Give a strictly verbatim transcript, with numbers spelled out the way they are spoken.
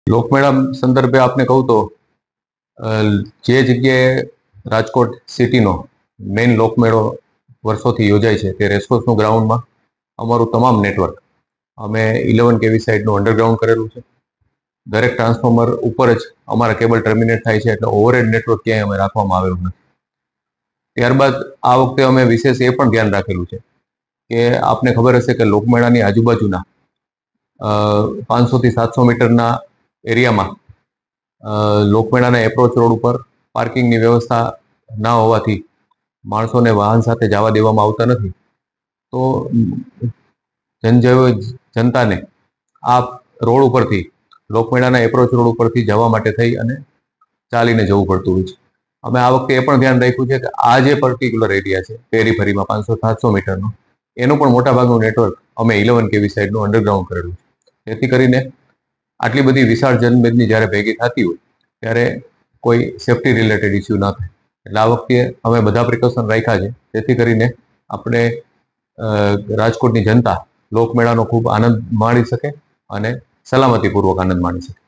લોકમેળા સંદર્ભે આપને કહું તો જે જગ્યાએ રાજકોટ સિટીનો મેઇન લોકમેળો વર્ષોથી યોજાય છે તે રેસકોર્સનું ગ્રાઉન્ડમાં અમારું તમામ નેટવર્ક અમે ઇલેવન કેવી સાઇડનું અંડરગ્રાઉન્ડ કરેલું છે. દરેક ટ્રાન્સફોર્મર ઉપર જ અમારા કેબલ ટર્મિનેટ થાય છે, એટલે ઓવરહેડ નેટવર્ક ક્યાંય અમે રાખવામાં આવેલું નથી. ત્યારબાદ આ વખતે અમે વિશેષ એ પણ ધ્યાન રાખેલું છે કે આપને ખબર હશે કે લોકમેળાની આજુબાજુના પાંચસો થી સાતસો મીટરના એરિયામાં લોકમેળાના એપ્રોચ રોડ ઉપર પાર્કિંગની વ્યવસ્થા ના હોવાથી માણસોને વાહન સાથે જવા દેવામાં આવતા નથી. તો જનજવ જનતાને આ રોડ ઉપરથી લોકમેળાના એપ્રોચ રોડ ઉપરથી જવા માટે થઈ અને ચાલીને જવું પડતું હોય છે. અમે આ વખતે એ પણ ધ્યાન રાખ્યું છે કે આ જે પર્ટિક્યુલર એરિયા છે પેરીફરીમાં પાંચસો સાતસો મીટરનો, એનું પણ મોટાભાગનું નેટવર્ક અમે ઇલેવન કેવી સાઇડનું અંડરગ્રાઉન્ડ કરેલું છે. જેથી કરીને આટલી બધી વિશાળ જનમેદની જ્યારે ભેગી થતી હોય ત્યારે કોઈ સેફટી રિલેટેડ ઇસ્યુ ના થાય. એટલે આ વખતે અમે બધા પ્રિકોશન રાખ્યા છે જેથી કરીને આપણે રાજકોટની જનતા લોકમેળાનો ખૂબ આનંદ માણી શકે અને સલામતીપૂર્વક આનંદ માણી શકે.